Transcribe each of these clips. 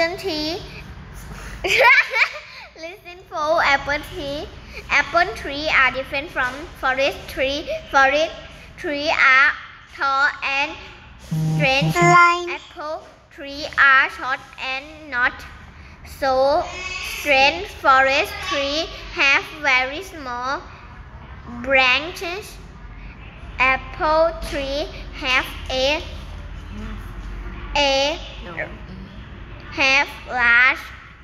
Listen tree. Listen for apple tree. Apple trees are different from forest tree. Forest trees are tall and straight. Apple trees are short and not so straight. Forest trees have very small branches. Apple trees have have large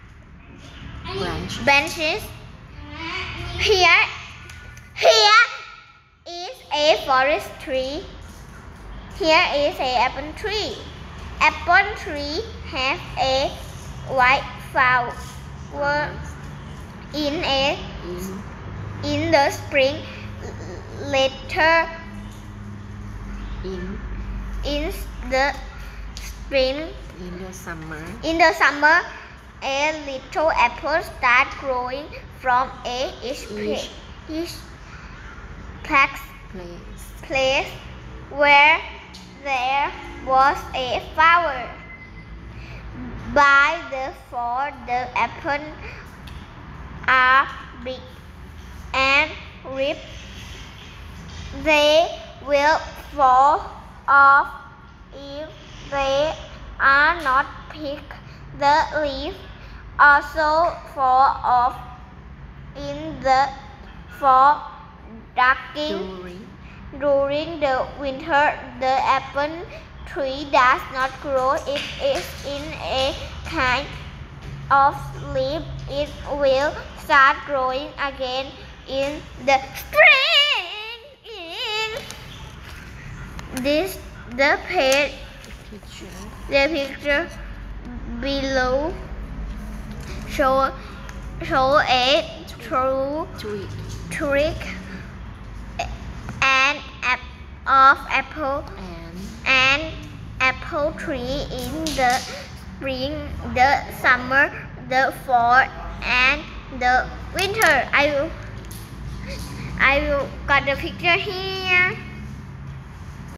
branches. Here is a forest tree. Here is a apple tree. Apple tree have a white flower in the spring. Later in the spring. In the summer, a little apple start growing from each place where there was a flower. By the fall, the apples are big and ripe. They will fall off if they are not picked. The leaves also fall off in the fall. During the winter, the apple tree does not grow. It is in a kind of sleep. It will start growing again in the spring. The picture below show a tree of apple and apple tree in the spring, the summer, the fall, and the winter. I will got the picture here.